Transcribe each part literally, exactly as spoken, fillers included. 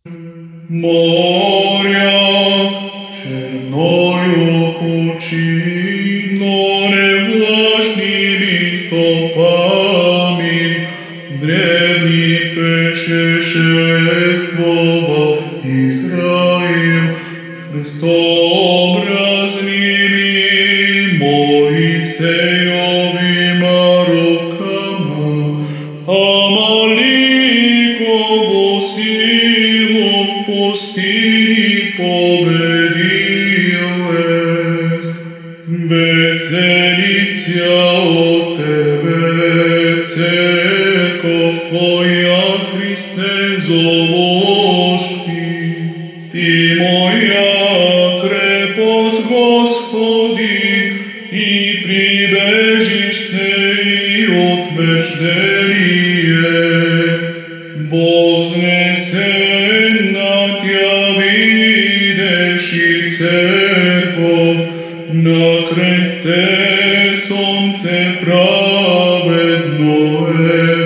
Моря черною пучиною невлажними стопами древний путешествовал Израиль Христообразными Моисеевыми руками, Амаликову силу в пустыне победил. Веселится от Тебе церковь Твоя, Христе золотый. Ты моя крепость, Господи, и прибежище и утверждение. Вознесенна Тя видевший церковь, на кресте солнце праведное,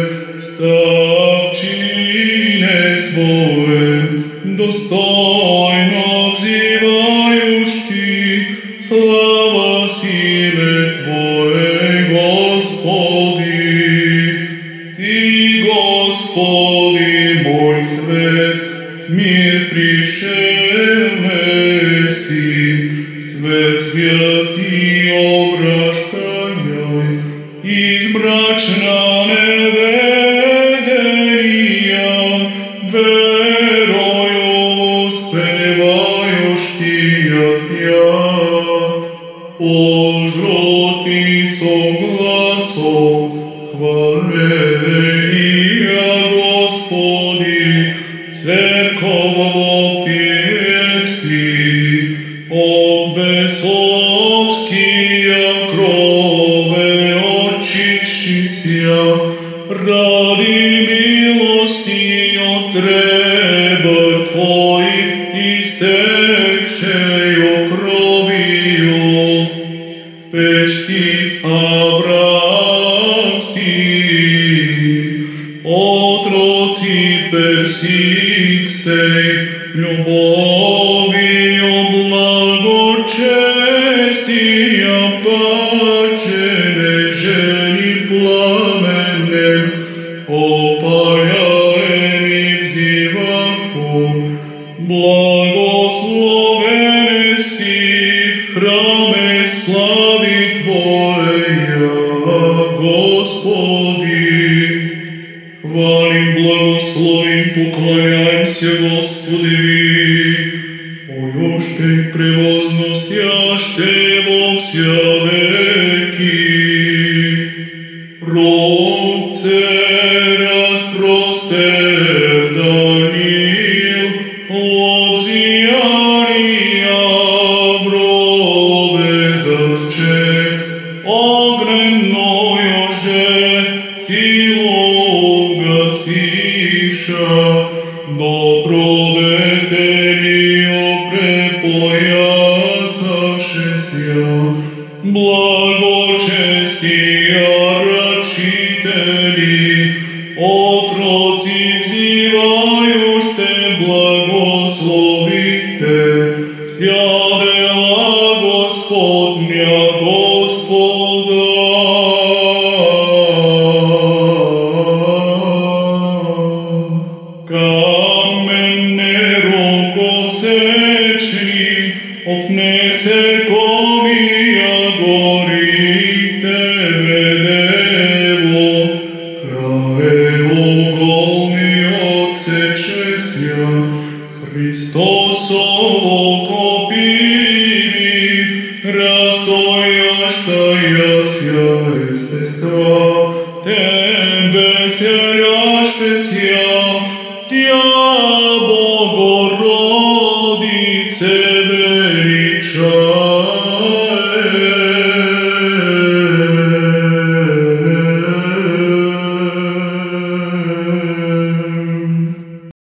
ставчине своем, достойно взывающий, слава силе Твоей, Господи. Ты, Господи, мой свет, мир пришелеси, свет святый обращай, избрачна неведения, верою воспевающая Тя. Ожроти согласом хваления, Господи, церковь вопиетти, от бесовские крови очищися, ради милости от ребер Твоих истекшею кровью, печти Авраамский, отроци персидской, любовью благочестия пачене жени пламенем, опаляем и взиваку, благословен си в храме слави Твоя, Господи. Хвалим, благословим, поклоняемся Господи. Ой, Ты превозносяще во вся веки. Руце распростер Даниил, лобзияния брови затче, огненною же силу гасиша, до праведнию препоясавшися, благочестия рачители, отроци взивающте, благословите, вся дела Господня Господа. Каменне рукосечни, отнесе комия гори Тебе дево, краево голми отсечеся, Христосово копиви, растоящаяся естества, Тем веселящеся, Тя Богородице,